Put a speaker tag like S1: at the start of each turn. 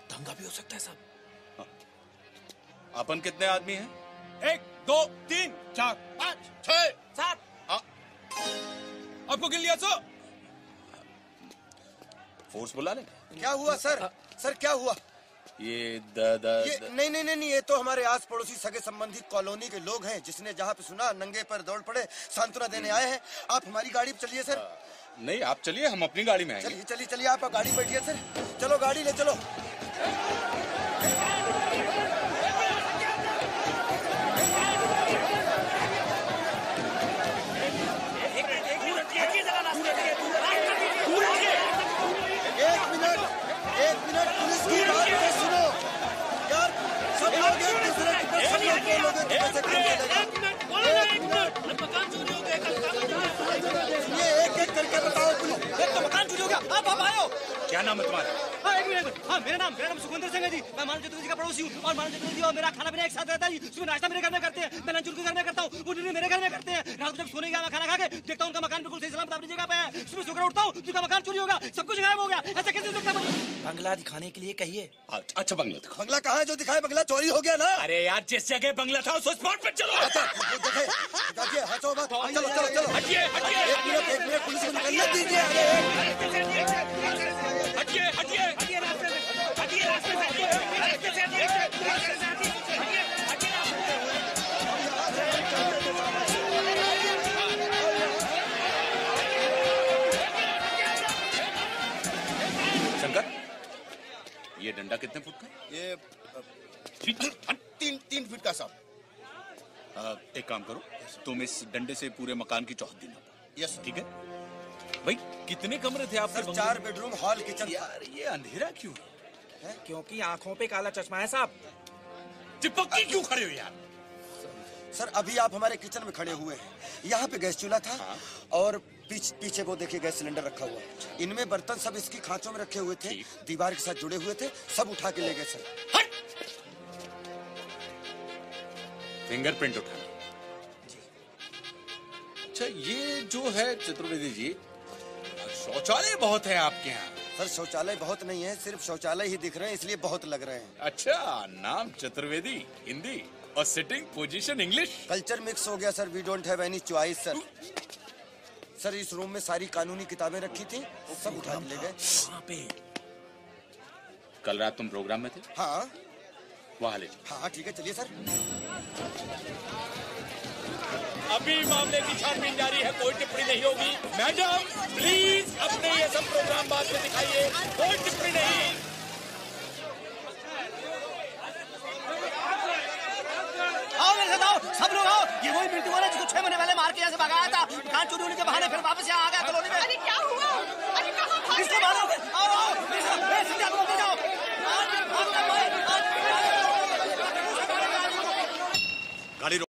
S1: दंगा भी हो सकता है साहब।
S2: अपन कितने आदमी हैं?
S3: 1 2 3 4 5 6 7। आपको गिन लिया सो?
S2: फोर्स बुला ले।
S4: क्या हुआ सर? सर क्या हुआ?
S2: ये
S4: नहीं, ये तो हमारे आस पड़ोसी सगे संबंधी कॉलोनी के लोग हैं, जिसने जहाँ पे सुना नंगे पर दौड़ पड़े, सांत्वना देने आए हैं। आप हमारी गाड़ी पे चलिए सर।
S2: नहीं आप चलिए, हम अपनी गाड़ी में आएंगे।
S4: चलिए आप गाड़ी बैठिए सर। चलो गाड़ी ले चलो। एक मिनट पुलिस की बात तो सुनो यार, सब लोग एक दूसरे की एक करके बताओ। पुलिस तो मकान चोरी हो गया। आप आए हो?
S2: क्या नाम है तुम्हारा?
S5: हाँ एक मिनट। हाँ मेरा नाम सुखविंदर सिंह है जी। मैं मानव चतुर्थी का पड़ोसी हूँ और मानव चतुर्थी और मेरा खाना पीना एक साथ रहता है जी। सुबह नाश्ता मेरे घर में करते हैं, मैं लंच उनके घर में करता हूँ, वो डिनर मेरे घर में करते हैं। रात को जब सोने गया मैं खाना खा के देखता हूँ उनका मकान बिल्कुल सही सलामत अपनी जगह पे है। सुबह सोकर उठता हूँ उनका मकान चोरी होगा, सब कुछ गायब हो गया। ऐसा कैसे सकता है?
S1: बंगला दिखाने के लिए कहिए।
S2: अच्छा बंगला दिखाओ।
S4: बंगला कहाँ है जो दिखाए? बंगला चोरी हो गया ना।
S2: अरे यार जिस जगह बंगला था उस स्पॉट पे चलो।
S4: देखिए हंसो मत। चलो
S2: हटिए।
S4: एक मिनट पुलिस को निकलने दीजिए।
S2: हटिए शंकर, ये डंडा कितने फुट का?
S4: ये 3 फीट का साहब।
S2: एक काम करो, तुम इस डंडे से पूरे मकान की चौहद्दी नापो।
S4: यस
S2: ठीक है भाई। कितने कमरे थे आपके?
S4: 4 बेडरूम, हॉल, किचन।
S2: यार ये अंधेरा क्यों है?
S1: क्योंकि आंखों पे काला चश्मा है साहब।
S2: चिपकी क्यों खड़े हो यार?
S4: सर अभी आप हमारे किचन में खड़े हुए हैं। यहाँ पे गैस चूल्हा था। हाँ। और पीछे वो देखिए गैस सिलेंडर रखा हुआ। इनमें बर्तन सब इसकी खांचों में रखे हुए थे, दीवार के साथ जुड़े हुए थे, सब उठा के ले गए सर।
S2: फिंगरप्रिंट उठाना। अच्छा ये जो है चतुर्वेदी जी, शौचालय बहुत है आपके यहाँ।
S4: सर शौचालय बहुत नहीं है, सिर्फ शौचालय ही दिख रहे हैं, इसलिए बहुत लग रहे हैं।
S2: अच्छा नाम चतुर्वेदी, हिंदी और sitting position English.
S4: Culture mix हो गया sir. We don't have any choice sir. Sir इस रूम में सारी कानूनी किताबें रखी थी, सब उठा के ले गए।
S2: कल रात तुम प्रोग्राम में थे?
S4: हाँ
S2: वहाँ ले।
S4: हाँ ठीक है चलिए सर।
S2: अभी मामले की छानबीन जारी है, कोई टिप्पणी नहीं होगी। मैडम प्लीज अपने ये सब प्रोग्राम बाद में दिखाइए, कोई टिप्पणी नहीं।
S5: आओ मेरे साथ आओ, सब लोग आओ। ये वही मिंटू वाला जिसको 6 महीने पहले मार के यहाँ से भगाया था। मकान चोरी होने के बहाने फिर वापस यहाँ आ गया कॉलोनी में।
S6: अरे क्या हुआ? अरे कहाँ भाग
S5: इसको मारो। आओ मेरे साथ, सीधे आप लोग जाओ। गाड़ी